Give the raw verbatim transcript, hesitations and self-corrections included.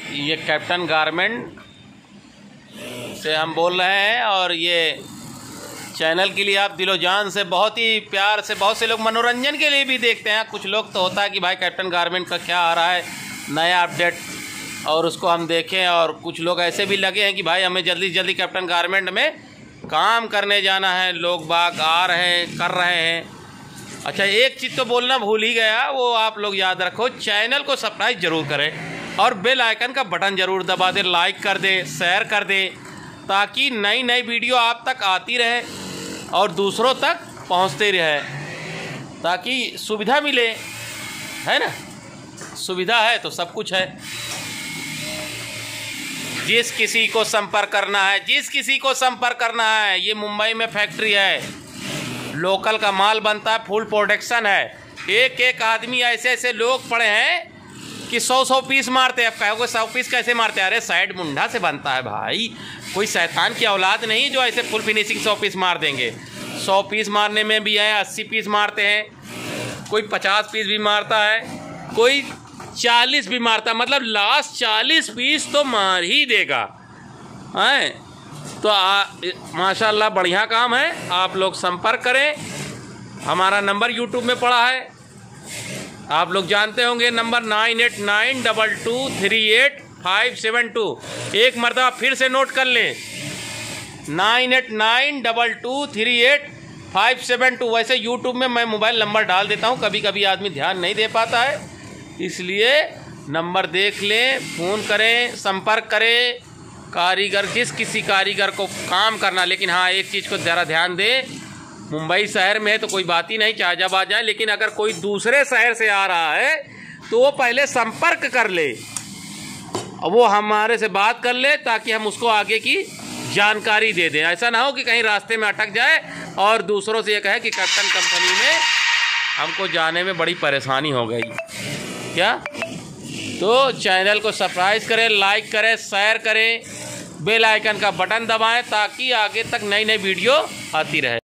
ये captain garment से हम बोल रहे हैं और ये चैनल के लिए आप दिलो जान से बहुत ही प्यार से, बहुत से लोग मनोरंजन के लिए भी देखते हैं। कुछ लोग तो होता है कि भाई कैप्टन गारमेंट का क्या आ रहा है नया अपडेट और उसको हम देखें, और कुछ लोग ऐसे भी लगे हैं कि भाई हमें जल्दी जल्दी कैप्टन गारमेंट में काम करने जाना है। लोग बाग आ रहे हैं, कर रहे हैं। अच्छा, एक चीज़ तो बोलना भूल ही गया, वो आप लोग याद रखो, चैनल को सब्सक्राइब जरूर करें और बेल आइकन का बटन ज़रूर दबा दें, लाइक कर दें, शेयर कर दें, ताकि नई नई वीडियो आप तक आती रहे और दूसरों तक पहुंचते रहे, ताकि सुविधा मिले। है ना, सुविधा है तो सब कुछ है। जिस किसी को संपर्क करना है, जिस किसी को संपर्क करना है, ये मुंबई में फैक्ट्री है, लोकल का माल बनता है, फुल प्रोडक्शन है। एक एक आदमी ऐसे ऐसे लोग पड़े हैं कि सौ सौ पीस मारते हैं। अब कहोगे सौ पीस कैसे मारते हैं? अरे साइड मुंडा से बनता है भाई, कोई शैतान की औलाद नहीं जो ऐसे फुल फिनिशिंग सौ पीस मार देंगे। सौ पीस मारने में भी है, अस्सी पीस मारते हैं, कोई पचास पीस भी मारता है, कोई चालीस भी मारता है। मतलब लास्ट चालीस पीस तो मार ही देगा है। तो माशाल्लाह बढ़िया काम है, आप लोग संपर्क करें। हमारा नंबर यूट्यूब में पड़ा है, आप लोग जानते होंगे, number nine eight nine double two three eight five seven two. एक मरतबा फिर से नोट कर लें, nine eight nine double two three eight five seven two. वैसे यूट्यूब में मैं मोबाइल नंबर डाल देता हूँ, कभी कभी आदमी ध्यान नहीं दे पाता है, इसलिए नंबर देख लें, फ़ोन करें, संपर्क करें। कारीगर, जिस किसी कारीगर को काम करना, लेकिन हाँ एक चीज़ को ज़रा ध्यान दें, मुंबई शहर में है तो कोई बात ही नहीं, चाहे जब आ जाए, लेकिन अगर कोई दूसरे शहर से आ रहा है तो वो पहले संपर्क कर ले, वो हमारे से बात कर ले, ताकि हम उसको आगे की जानकारी दे दें। ऐसा ना हो कि कहीं रास्ते में अटक जाए और दूसरों से ये कहे कि कैप्टन कंपनी में हमको जाने में बड़ी परेशानी हो गई। क्या? तो चैनल को सब्सक्राइब करें, लाइक करें, शेयर करें, बेल आइकन का बटन दबाएं, ताकि आगे तक नई नई वीडियो आती रहे।